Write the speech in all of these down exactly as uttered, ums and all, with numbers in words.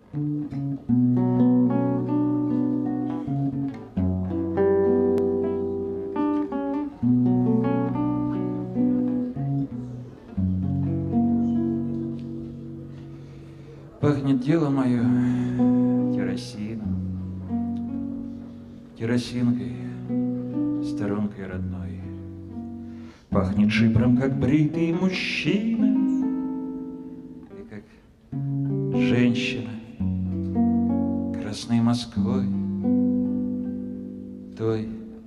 Пахнет дело мое керосином, керосинкой, сторонкой родной. Пахнет шипром, как бритый мужчина, и как женщина красной Москвой, той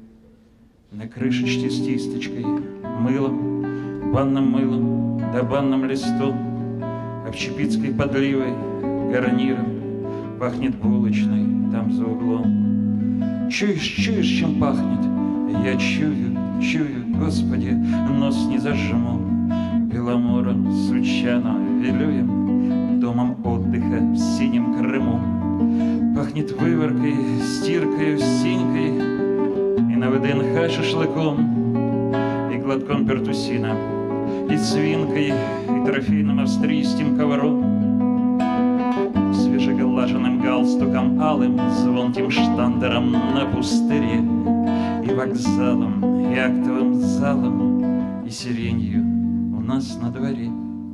на крышечке с кисточкой, мылом, банным мылом да банным листом, общепитской подливой, гарниром, пахнет булочной там за углом. Чуешь, чуешь, чем пахнет? Я чую, чую, Господи, нос не зажму. Беломором, Сучаном, Вилюем, домом отдыха в синем Крыму. Пахнет выворкой, стиркой, синькой, и на ВДНХ шашлыком, и глотком пертусина, и свинкой, и трофейным австрийским ковром, свежеглаженным галстуком алым, звонким штандером на пустыре, и вокзалом, и актовым залом, и сиренью у нас на дворе.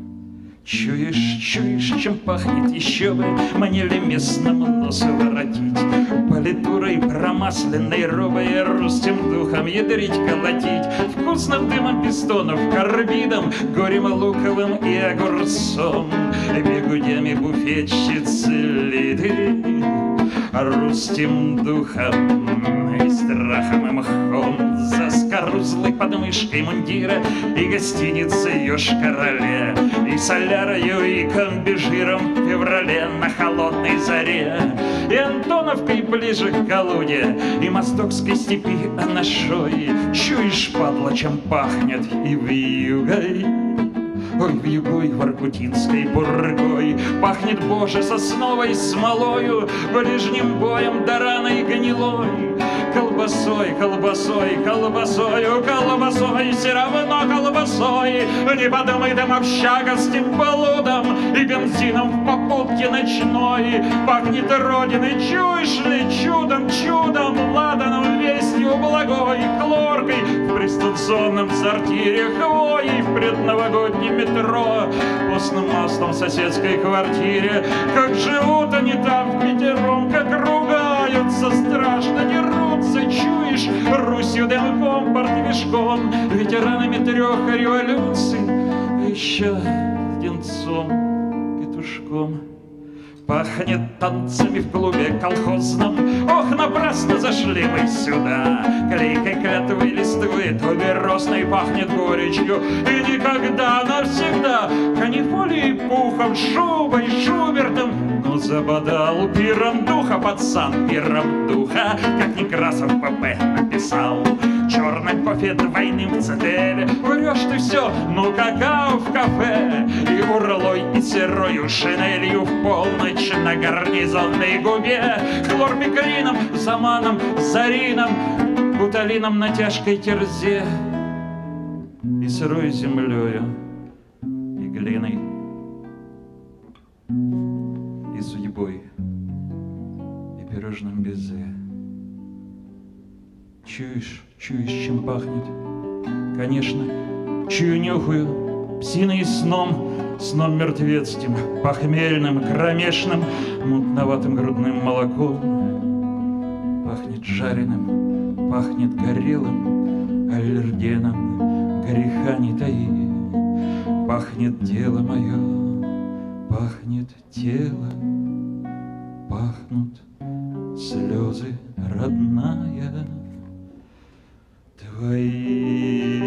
Чуешь, чуешь, чем пахнет, еще бы мне ли местному носу воротить, политурой промасленной робой, русским духом ядрить, колотить, вкусным дымом пистонов, карбидом, горем луковым и огурцом, бегудями буфетчицы литы, русским духом и страхом и мхом, заскорузлой подмышкой мундира и гостиницы Йошкар-Оле, и солярою, и комбижиром в феврале на холодной заре, и Антоновкой ближе к Калуге, и Мостокской степи Анашой. Чуешь, падла, чем пахнет и вьюгой, ой, вьюгой воркутинской пургой, пахнет, Боже, сосновой смолою, ближним боем да раной гнилой, колбасой, колбасой, колбасою, колбасой, все равно колбасой, неподмытым общагостым блудом и бензином в попутке ночной. Пахнет родиной, чуешь ли, чудом, чудом, ладаном, вестью благой, хлоркой в престационном сортире, хвоей в предновогоднем метро, постным маслом в соседской квартире. Как живут они там впятером, как ругаются, страшно дерутся, чуешь, Русью дымком, портвишком, ветеранами трех революций, а еще птенцом, петушком. Пахнет танцами в клубе колхозном, ох, напрасно зашли мы сюда. Клейкой клятвы листвы туберозной пахнет горечью, и никогда навсегда канифолией, пухом, шубой, Шубертом, но забодал пиром духа, пацан, пиром духа, как Некрасов ПП написал. Черным кофе двойным в цителе, врешь ты все, ну какао в кафе, и урлой, и серою шинелью в полночь на гарнизонной губе, хлорпикрином, заманом, зарином, гуталином на тяжкой терзе, и сырой землею, и глиной, и судьбой, и пирожным безе. Чуешь, чуешь, чем пахнет? Конечно, чую, нюхаю, псиной сном, сном мертвецким, похмельным, кромешным, мутноватым грудным молоком. Пахнет жареным, пахнет горелым, аллергеном, греха не таи. Пахнет тело мое, пахнет тело, пахнут слезы, родная, твои.